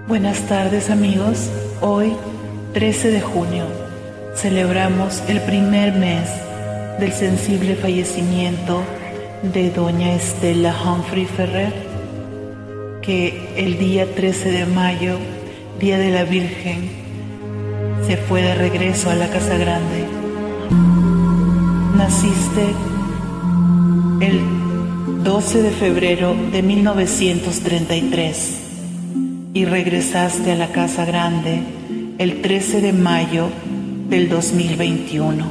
Buenas tardes amigos, hoy 13 de junio celebramos el primer mes del sensible fallecimiento de doña Estela Humphrey Ferrer, que el día 13 de mayo, Día de la Virgen, se fue de regreso a la Casa Grande. Naciste el 12 de febrero de 1933 y regresaste a la Casa Grande el 13 de mayo del 2021.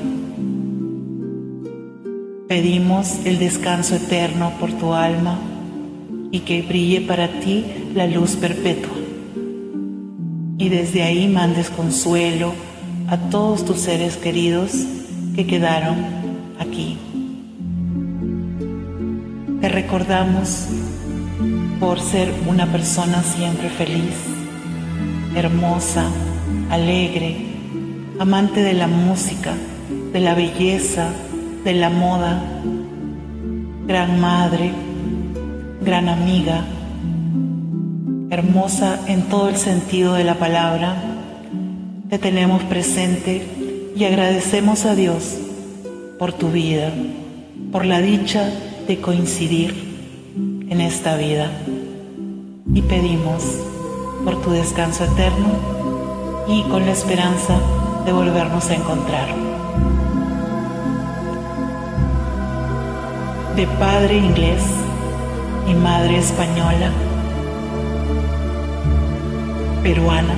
Pedimos el descanso eterno por tu alma y que brille para ti la luz perpetua. Y desde ahí mandes consuelo a todos tus seres queridos que quedaron aquí. Te recordamos por ser una persona siempre feliz, hermosa, alegre, amante de la música, de la belleza, de la moda, gran madre, gran amiga, hermosa en todo el sentido de la palabra. Te tenemos presente y agradecemos a Dios por tu vida, por la dicha de coincidir en esta vida, y pedimos por tu descanso eterno y con la esperanza de volvernos a encontrar. De padre inglés y madre española, peruana,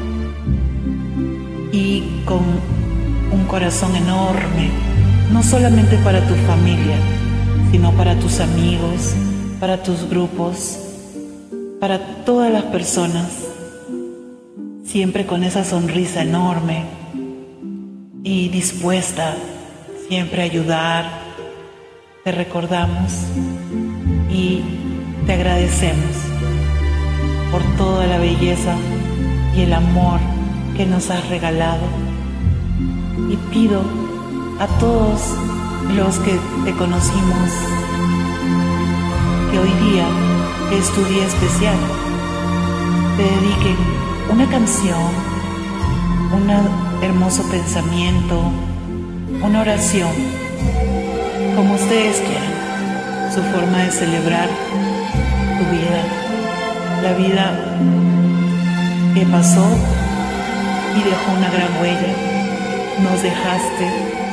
y con un corazón enorme, no solamente para tu familia, sino para tus amigos, para tus grupos, para todas las personas, siempre con esa sonrisa enorme y dispuesta siempre a ayudar. Te recordamos y te agradecemos por toda la belleza y el amor que nos has regalado, y pido a todos los que te conocimos que hoy día, que es tu día especial, te dediquen una canción, un hermoso pensamiento, una oración, como ustedes quieran, su forma de celebrar tu vida, la vida que pasó y dejó una gran huella. Nos dejaste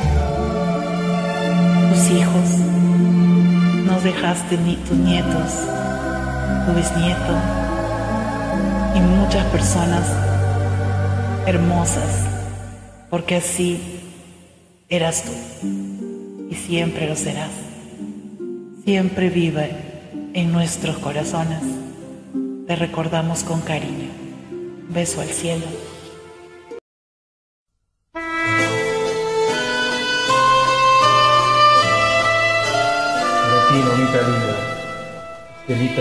tus hijos, nos dejaste tus nietos, tu bisnieto y muchas personas hermosas, porque así eras tú y siempre lo serás. Siempre vive en nuestros corazones. Te recordamos con cariño. Beso al cielo. Mamita linda, Estelita,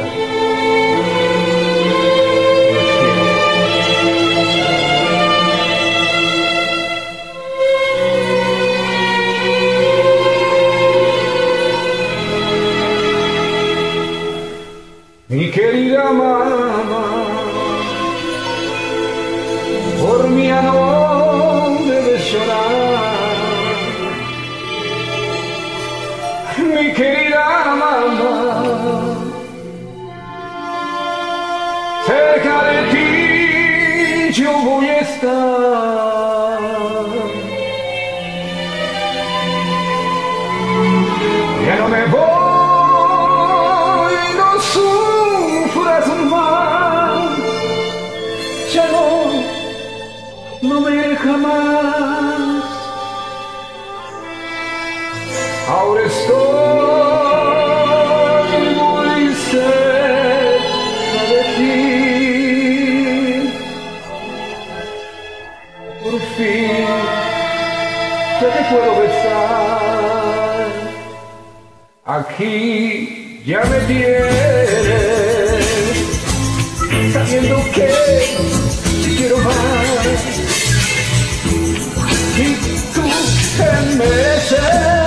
mi querida mamá, por mí no debes llorar. Mi querida mamá, cerca de ti yo voy a estar. Ya no me voy, no sufras más, ya no me deja más. Ahora estoy muy cerca de ti, por fin ya te puedo besar. Aquí ya me tienes, sabiendo que te quiero más, y tú te mereces